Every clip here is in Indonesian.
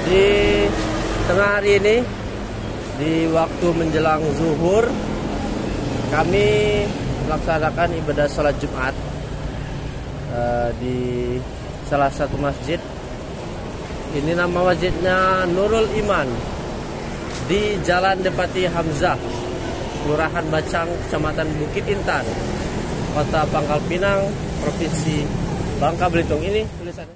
Di tengah hari ini, di waktu menjelang zuhur, kami melaksanakan ibadah sholat Jumat di salah satu masjid. Ini nama masjidnya Nurul Iman di Jalan Depati Hamzah, Kelurahan Bacang, Kecamatan Bukit Intan, Kota Pangkal Pinang, Provinsi Bangka Belitung. Ini tulisannya.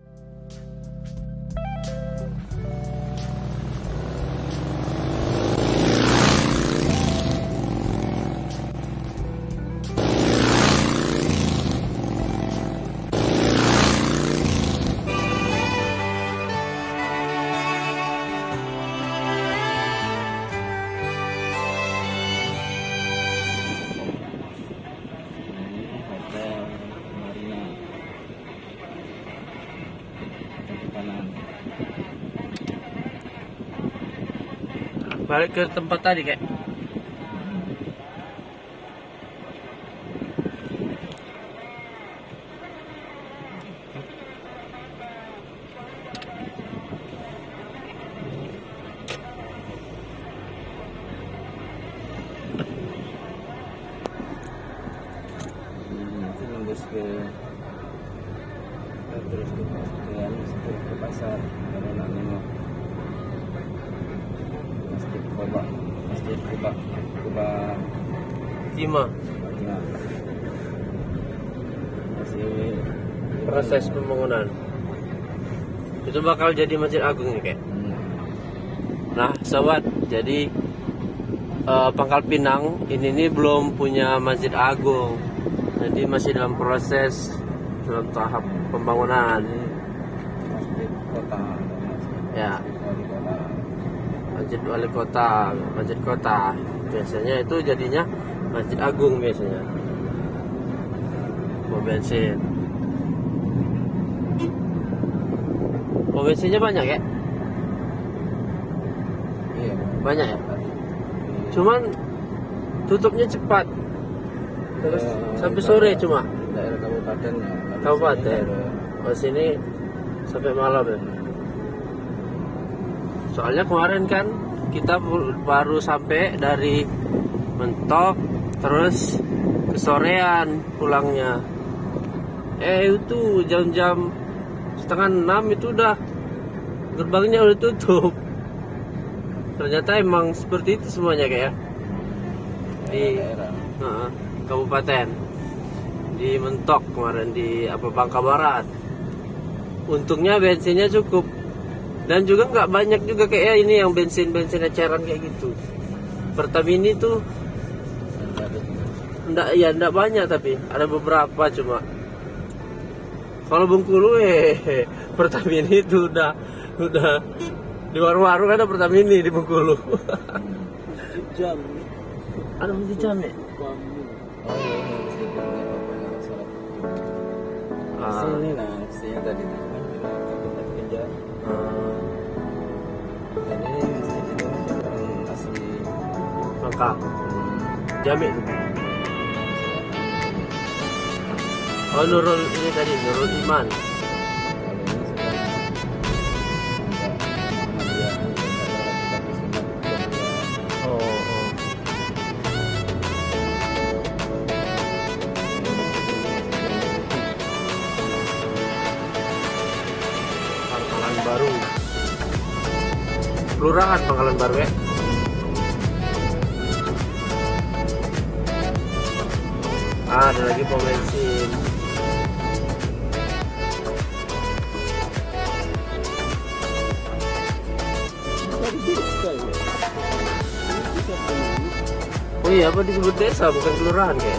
Balik ke tempat tadi kayak. Nanti nembus ke terus ke pasar karena nak nengok Masjid Kuba Cima. Ya. Masih Proses pembangunan. Itu bakal jadi masjid agung nih kayak. Nah, sobat, jadi Pangkal Pinang ini belum punya masjid agung. Jadi masih dalam proses, dalam tahap pembangunan. masjid kota, Ya. Masjid wali kota, masjid kota. Biasanya itu jadinya masjid agung biasanya. Pom bensin. Pom bensinnya banyak ya? Iya. Banyak ya? Cuman tutupnya cepat. Terus sampai sore cuma. Daerah kabupaten ya. Kabupaten. Oh, sini sampai malam ya. Soalnya kemarin kan kita baru sampai dari Mentok, terus kesorean pulangnya. Itu jam-jam 5:30 itu udah gerbangnya udah tutup. Ternyata emang seperti itu semuanya kayak di kabupaten, di Mentok kemarin, di Bangka Barat. Untungnya bensinnya cukup. Dan juga nggak banyak juga kayak ini yang bensin eceran kayak gitu. Pertamini tuh enggak banyak, tapi ada beberapa cuma. Kalau Bengkulu Pertamini itu udah di warung-warung ada Pertamini di Bengkulu. Jam. Ada masih jam ya? Sini lah, sini tadi tempat kerja. Ini orang asli Bangka. Jamik. Oh, Nurul ini tadi, Nurul Iman. Pangkalan Baru. Kelurahan Pangkalan Baru ya. Ada lagi pom bensin. Oh iya, apa disebut desa bukan kelurahan kayak?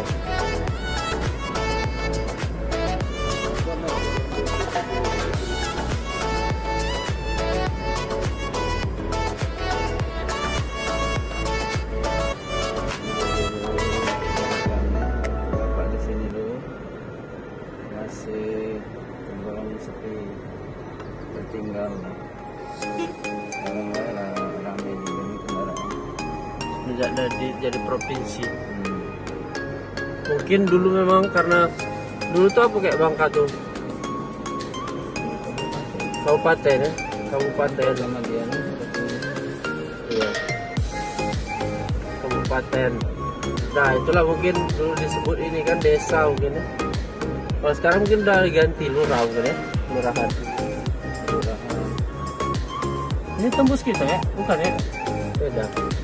Bapak di sini dulu masih tergolong sepi, tertinggal. Orang ramai juga nih kendaraan. Sejak jadi provinsi. Mungkin dulu memang karena dulu tuh apa kayak Bangka tuh kabupaten ya. kabupaten. Sama dia nih. Iya. Kabupaten. Nah itulah mungkin dulu disebut ini kan desa mungkin ya. Kalau sekarang mungkin udah diganti lurah mungkin ya, lurahan. Ini tembus kita ya, bukan ya? Beda.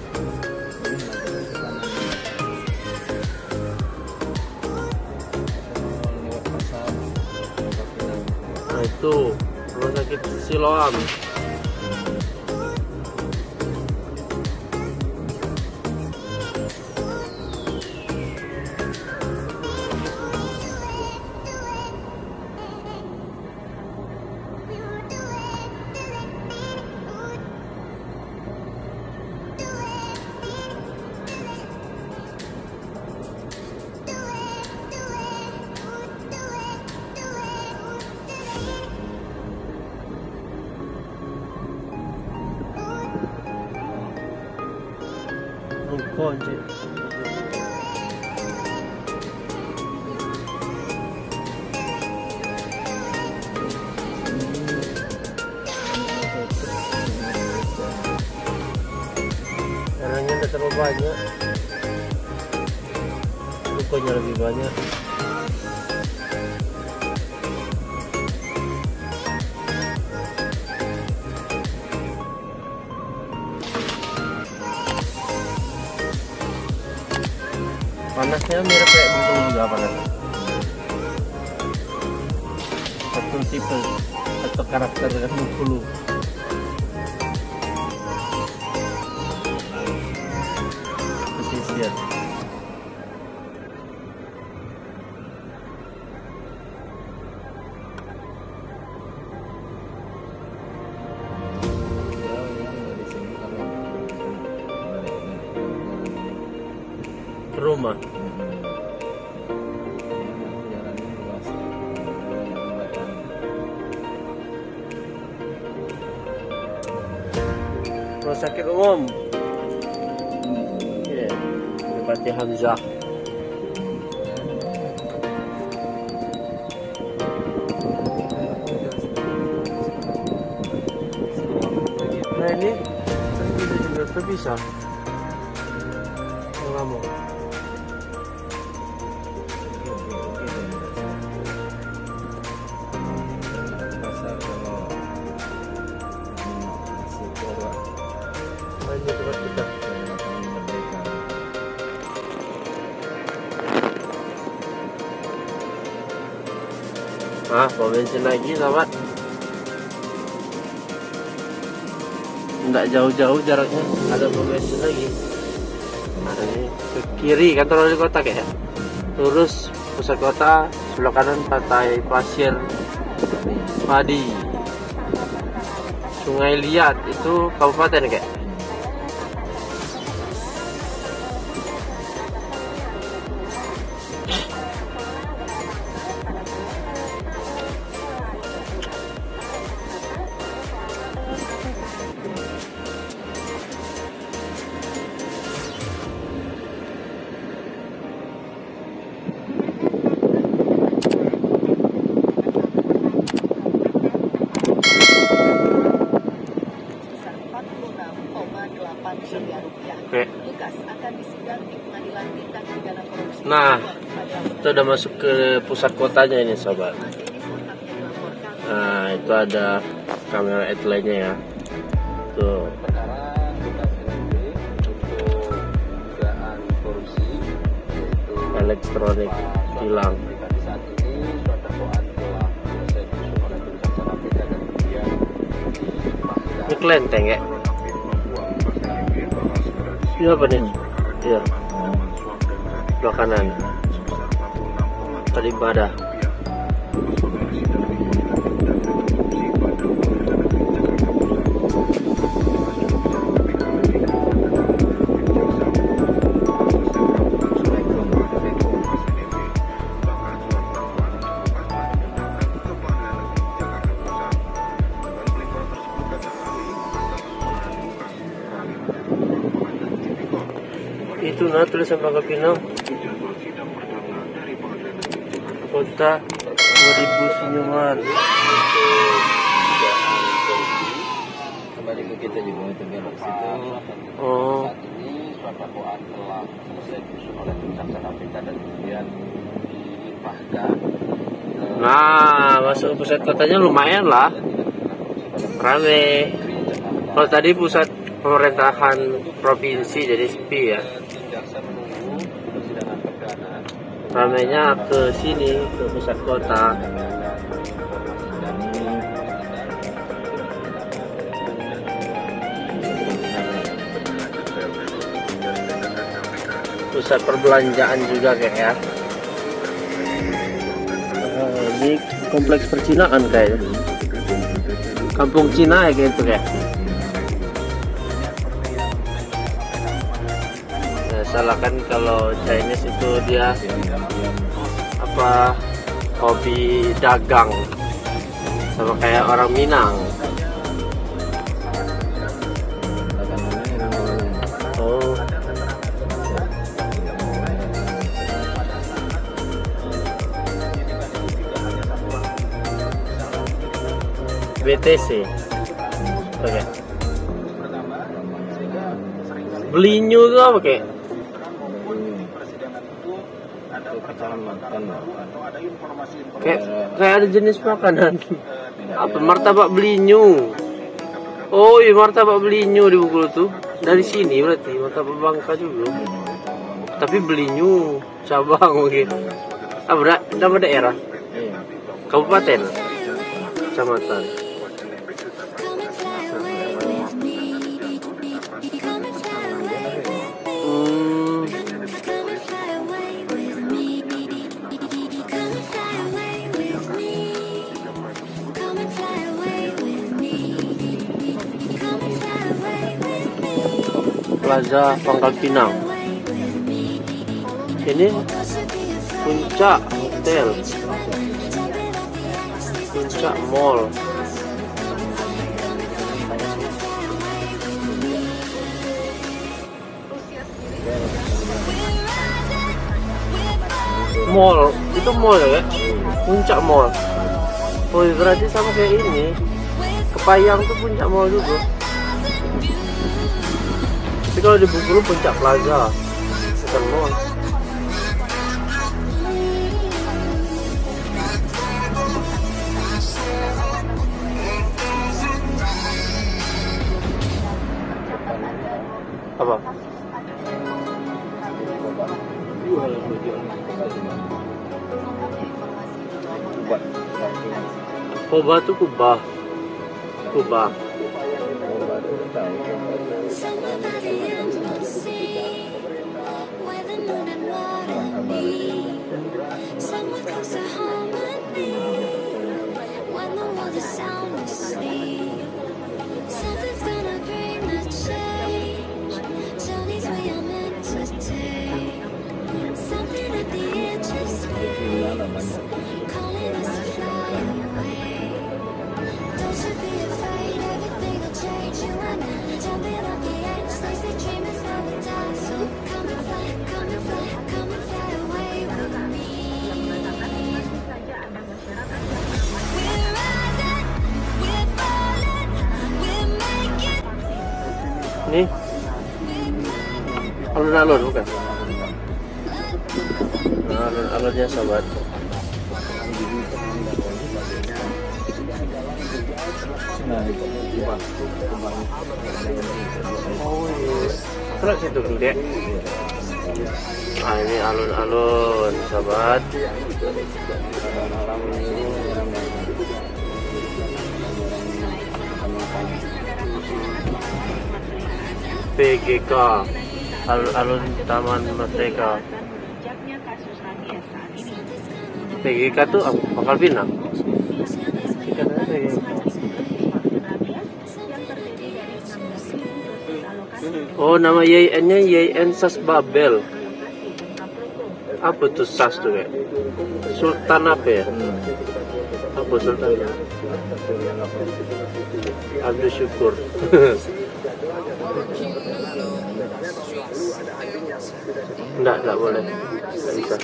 Nah itu rumah sakit Siloam. Ruko anjir. Orangnya udah terlalu banyak. Rukonya lebih banyak. Panasnya mirip kayak Bengkulu juga panas. Satu tipe atau karakter dengan Bengkulu. Pesisir. Rumah. Rumah sakit umum. Iya, Bupati Hamzah. Nah ini juga terpisah. Lama. Ini tempat kita. Pom bensin lagi sahabat. Nggak jauh-jauh jaraknya, ada pom bensin lagi. Nah, ini ke kiri kantor wali kota kayak. Lurus pusat kota, sebelah kanan pantai pasir Padi. Sungai Liat itu kabupaten kayak. Oke. Nah, kita udah masuk ke pusat kotanya ini sobat. Nah, itu ada kamera headline-nya ya. Tuh. Elektronik hilang. Ini kelenteng ya. Ini apa nih? Iya. Sebelah kanan. Tadi ibadah. Itu nah tulisan Pangkal Pinang kota 2000 senyuman. kita juga itu belok situ. Oh. Saat ini surat dakwaan telah selesai disusun oleh tim jaksa KPK dan kemudian dilimpahkan. Nah, masuk ke pusat kotanya lumayan lah, rame. Kalau tadi pusat pemerintahan provinsi jadi sepi ya. Tim jaksa menunggu persidangan perdana. Ramainya ke sini, ke pusat kota. Pusat perbelanjaan juga kayak ya. Ini kompleks percinaan kayaknya. Kampung Cina ya kayak itu kayak. Ya, salah kan kalau Chinese itu dia apa hobi dagang sama kayak orang Minang. Oh. BTC. Oke. Belinyu itu apa kayak? Itu kecamatan. Kayak ada jenis makanan. Apa martabak belinyu? Oh, iya martabak belinyu di Bengkulu tuh. Dari sini berarti martabak Bangka juga. Tapi belinyu cabang mungkin. Apa nama daerah? Iya. Kabupaten. Kecamatan. Plaza Pangkal Pinang. Ini Puncak Hotel, Puncak Mall. Mall, itu mall ya? Puncak Mall. Oh, berarti sama kayak ini. Kepayang tuh Puncak Mall juga. Tapi kalau di Bengkulu Puncak Plaza, bukan mall. Apa? Koba tuh Kubah. Kubah. Nih, alun-alun bukan? Nah, alun-alunnya sobat. Oh iya, terus itu gede. Ah, ini alun-alun sobat. PGK, alun-alun Taman Merdeka. PGK tuh Pangkal Pinang. Oh, nama YN-nya YN Sas Babel. Apa tuh Sas tuh kayak? Sultan apa ya? Apa Sultannya? Abdul Syukur. Enggak boleh. Enggak bisa.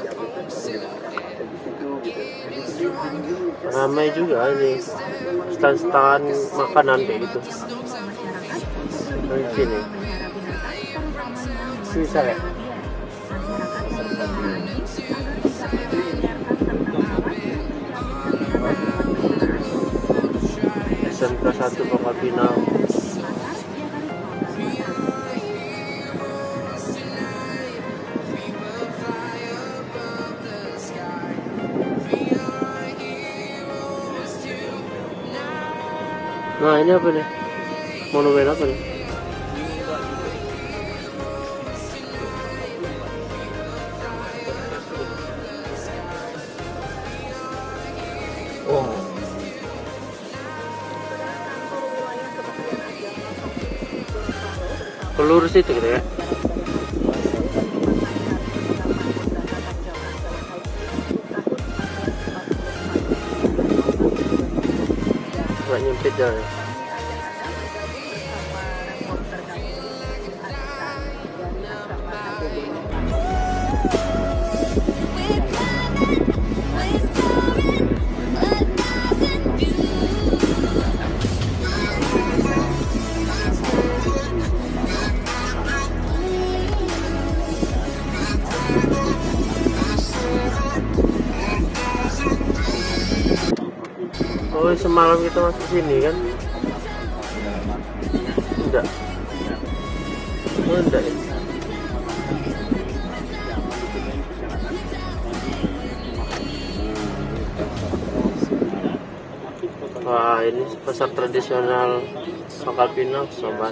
Ramai juga ini stand-stand makanan kayak gitu. Di sini. Bisa ya? SMK 1 Pangkal Pinang. Nah ini apa nih? Monumen apa nih? Oh, Pelurus itu gitu ya? Nggak nyempit ya? Oh semalam kita masuk sini kan? Enggak. Oh enggak ya? Wah ini pasar tradisional Pangkal Pinang sobat.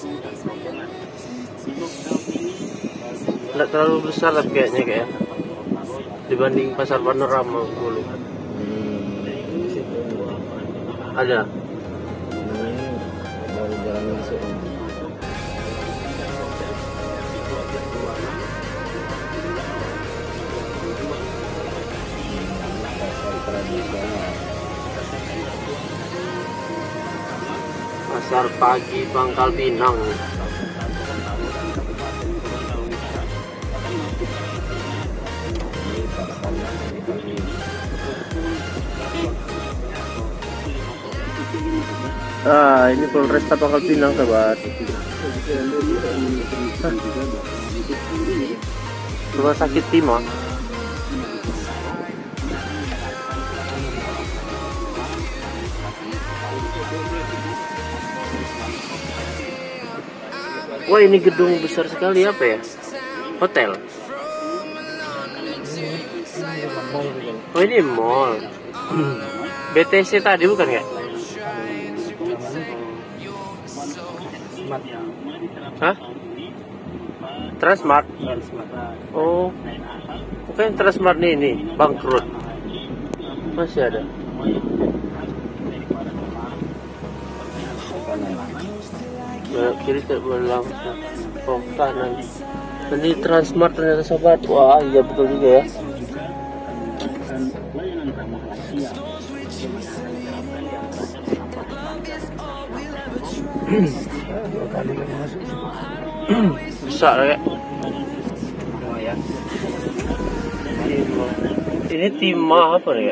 Enggak terlalu besar tapi kayaknya dibanding pasar Panorama dulu. Ada. ini baru jalan masuk. Pasar tradisional. Pasar pagi Pangkal Pinang. Ini pasar pagi. Ah, ini Polresta Pangkal Pinang, sobat. Rumah sakit Timah. Wah, ini gedung besar sekali, apa ya? Hotel. Oh, ini mall. BTC tadi bukan ya? Hah? Transmart. Oh, bukan Transmart nih, ini bangkrut. Masih ada. Belok kiri tidak langsung. Oh, kanan. Ini Transmart ternyata, sobat. Wah, iya betul juga ya. Bisa ya. Ini Timah apa ya?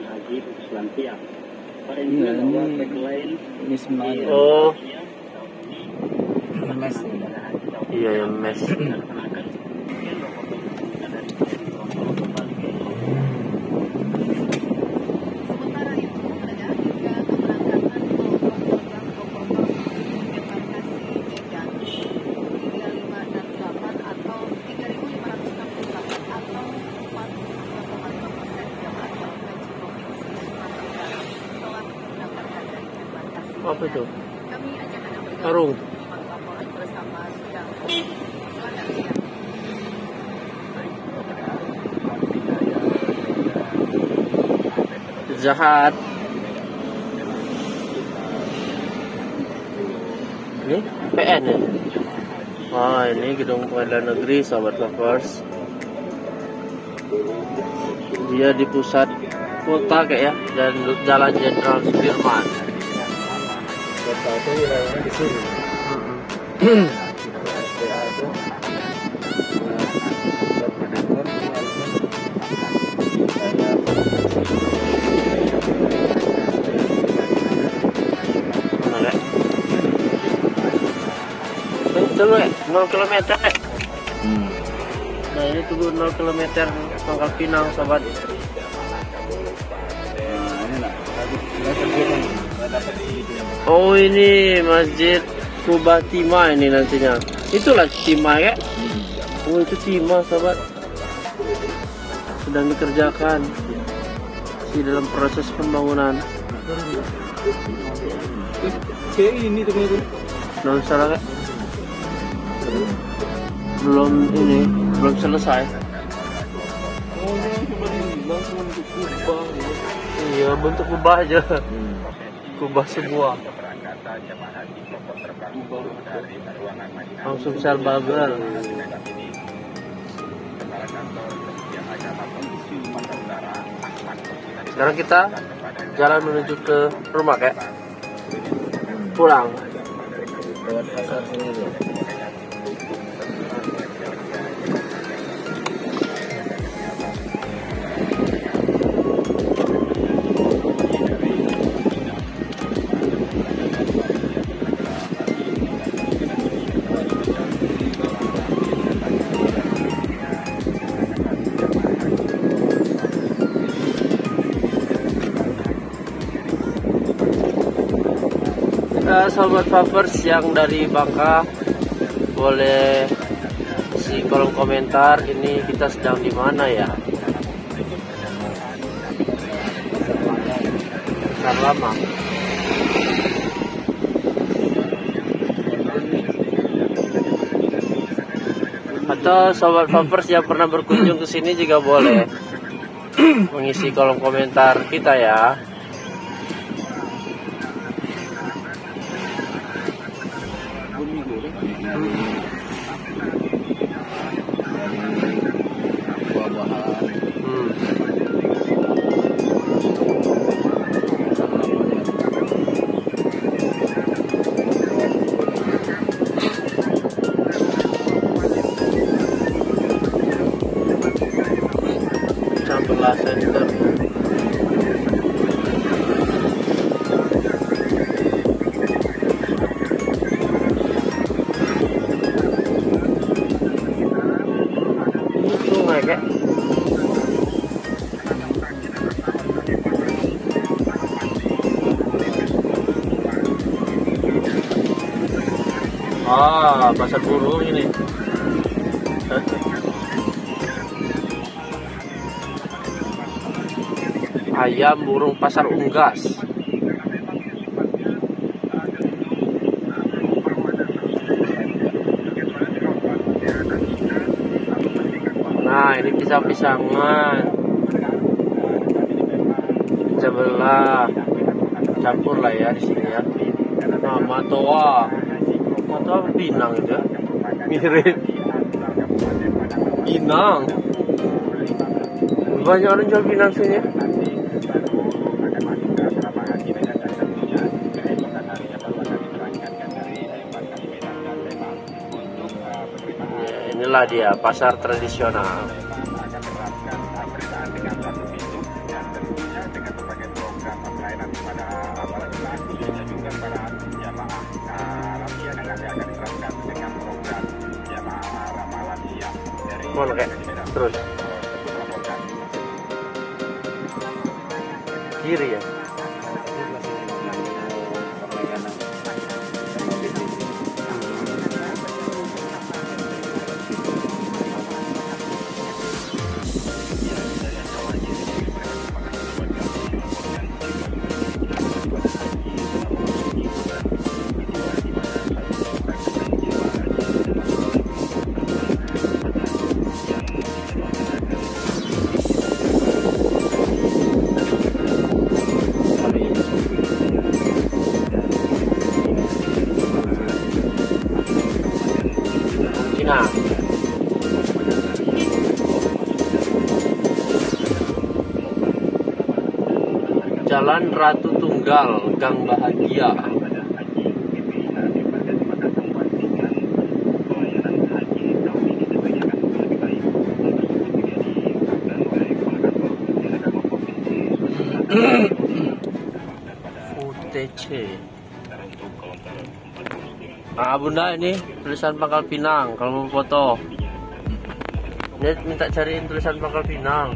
Ini semuanya. Oh, Mes. iya ya, mes. Apa itu? Karung. Jahat. Ini PN ya? Wah, ini gedung pengadilan negeri, sahabat lovers. Dia di pusat kota kayak ya, dan Jalan Jenderal Sudirman. Kota itu wilayahnya di sini. Itu lu 0 km ya. Hmm. Nah ini tuh 0 km Pangkal Pinang sobat. Nah, ini nak. Nggak terbilang. Nggak dapat begitu yang. Oh ini Masjid Kubah Timah ini nantinya. Itulah Timah ya. Oh itu Timah sobat. Sedang dikerjakan. Masih dalam proses pembangunan. Kayak ini ternyata. Belum salah Kak. Belum selesai. Oh, ini cuma langsung untuk kubah. Iya bentuk kubah aja. Kubah sebuah. Langsung sel babel. Sekarang kita jalan menuju ke rumah Kak. Pulang. Lewat pasar ini loh. Sobat Favers yang dari Bangka boleh isi kolom komentar ini kita sedang di mana ya. Pasar Lama. Atau sobat Favers yang pernah berkunjung ke sini juga boleh mengisi kolom komentar kita ya. Chandler Center. Ini sungai Kak. Pasar burung ini. Ayam burung pasar unggas. Nah ini pisang-pisangan, sebelah campur lah ya di sini ya. Nah matoa Pinang itu ya. Mirip Pinang. Banyak orang jual Pinang sini ya. Inilah dia pasar tradisional. Mana Kak? Terus kiri ya. Nah, Jalan Ratu Tunggal, Gang Bahagia. UTC. Ah bunda, ini tulisan Pangkal Pinang kalau mau foto. Dia minta cariin tulisan Pangkal Pinang.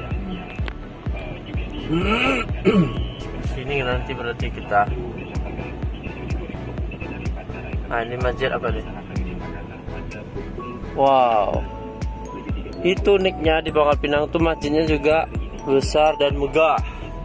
Sini nanti berarti kita. Nah ini masjid apa nih? Wow, itu uniknya di Pangkal Pinang tuh masjidnya juga besar dan megah.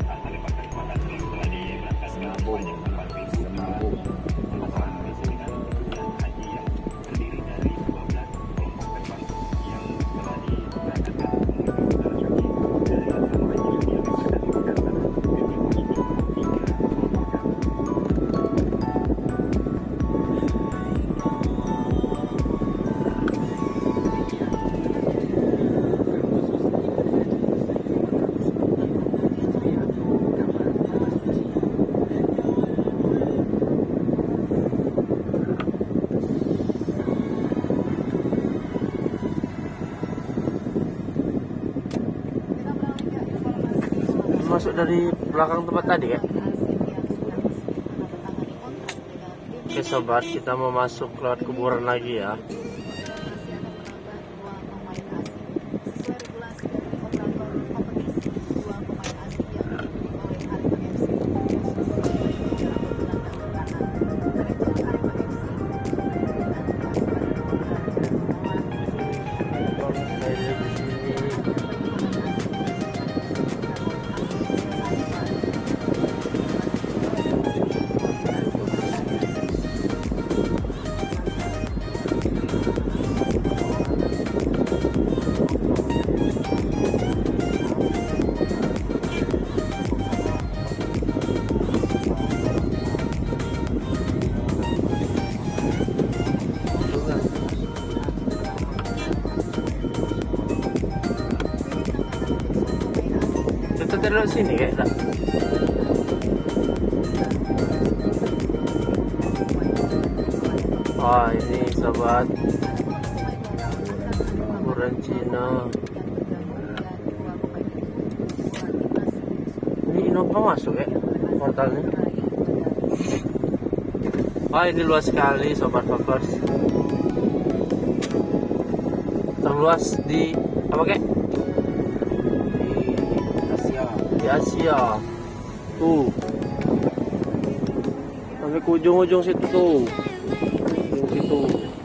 Masuk dari belakang tempat tadi ya. Oke sobat, kita mau masuk lewat kuburan lagi ya. Kita taruh sini kayak tak. Oh ini sobat, kuburan Cina. Ini Innova masuk ya portalnya. Wah ini luas sekali sobat Favers. Terluas di apa kek? Di Asia. Sampai ke ujung-ujung situ tuh. Ujung situ.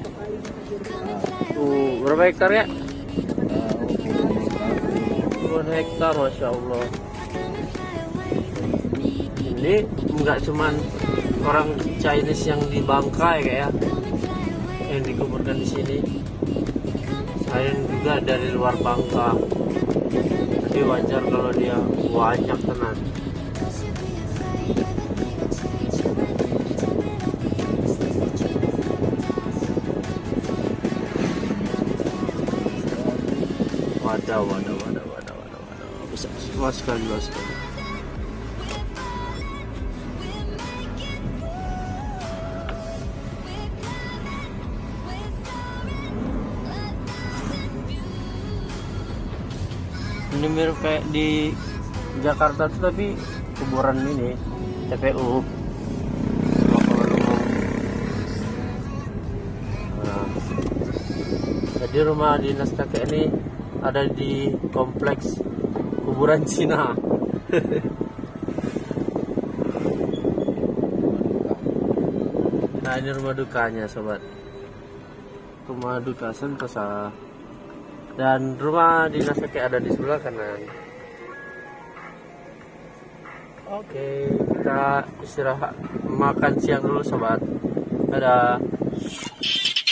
Tuh, berapa hektar ya? 10 hektar, Masya Allah. Ini enggak cuman orang Chinese yang di Bangkai kayak yang dikuburkan di sini. Selain juga dari luar Bangka. Jadi wajar kalau dia banyak tenan. Wadah. Bisa luas sekali. Ini mirip kayak di Jakarta tuh tapi kuburan ini TPU. Nah, jadi rumah dinas kakek ini ada di kompleks kuburan Cina. Nah ini rumah dukanya sobat, rumah duka Sentosa. Dan rumah dinas kakek ada di sebelah kanan. Oke, kita istirahat makan siang dulu sobat. Dadah.